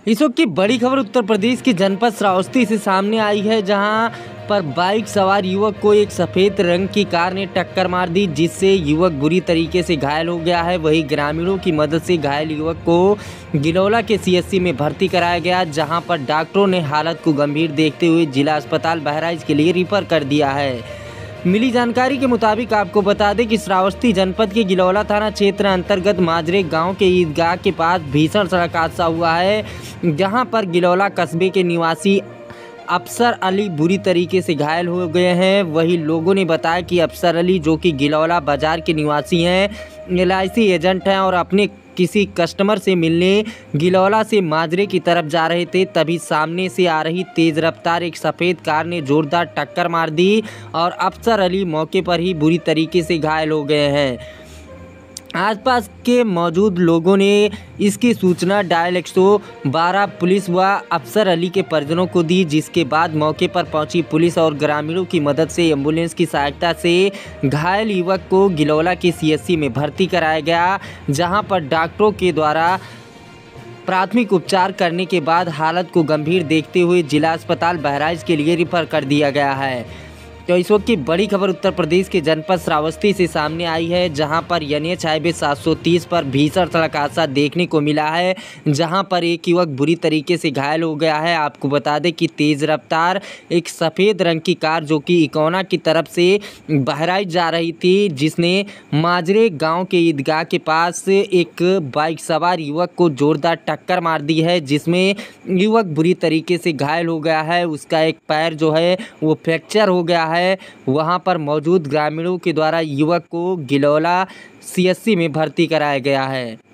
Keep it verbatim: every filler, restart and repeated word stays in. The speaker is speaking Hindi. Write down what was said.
इस वक्त की बड़ी खबर उत्तर प्रदेश के जनपद श्रावस्ती से सामने आई है, जहां पर बाइक सवार युवक को एक सफ़ेद रंग की कार ने टक्कर मार दी, जिससे युवक बुरी तरीके से घायल हो गया है। वहीं ग्रामीणों की मदद से घायल युवक को गिलौला के सीएससी में भर्ती कराया गया, जहां पर डॉक्टरों ने हालत को गंभीर देखते हुए जिला अस्पताल बहराइच के लिए रेफर कर दिया है। मिली जानकारी के मुताबिक आपको बता दें कि श्रावस्ती जनपद के गिलौला थाना क्षेत्र अंतर्गत माजरे गांव के ईदगाह के पास भीषण सड़क हादसा हुआ है, जहां पर गिलौला कस्बे के निवासी अफसर अली बुरी तरीके से घायल हो गए हैं। वही लोगों ने बताया कि अफसर अली, जो कि गिलौला बाजार के निवासी हैं, एल आई सी एजेंट हैं और अपने किसी कस्टमर से मिलने गिलौला से माजरे की तरफ जा रहे थे, तभी सामने से आ रही तेज़ रफ्तार एक सफ़ेद कार ने ज़ोरदार टक्कर मार दी और अफसर अली मौके पर ही बुरी तरीके से घायल हो गए हैं। आसपास के मौजूद लोगों ने इसकी सूचना डायल एक सौ बारह पुलिस व अफसर अली के परिजनों को दी, जिसके बाद मौके पर पहुंची पुलिस और ग्रामीणों की मदद से एम्बुलेंस की सहायता से घायल युवक को गिलौला के सीएससी में भर्ती कराया गया, जहां पर डॉक्टरों के द्वारा प्राथमिक उपचार करने के बाद हालत को गंभीर देखते हुए जिला अस्पताल बहराइच के लिए रेफर कर दिया गया है। तो इस वक्त की बड़ी खबर उत्तर प्रदेश के जनपद श्रावस्ती से सामने आई है, जहां पर एन एच हाईवे सात सौ तीस पर भीषण सड़क हादसा देखने को मिला है, जहां पर एक युवक बुरी तरीके से घायल हो गया है। आपको बता दें कि तेज़ रफ्तार एक सफ़ेद रंग की कार, जो कि इकोना की तरफ से बहराइच जा रही थी, जिसने माजरे गांव के ईदगाह के पास एक बाइक सवार युवक को जोरदार टक्कर मार दी है, जिसमें युवक बुरी तरीके से घायल हो गया है। उसका एक पैर जो है वो फ्रैक्चर हो गया है। है वहां पर मौजूद ग्रामीणों के द्वारा युवक को गिलौला सीएससी में भर्ती कराया गया है।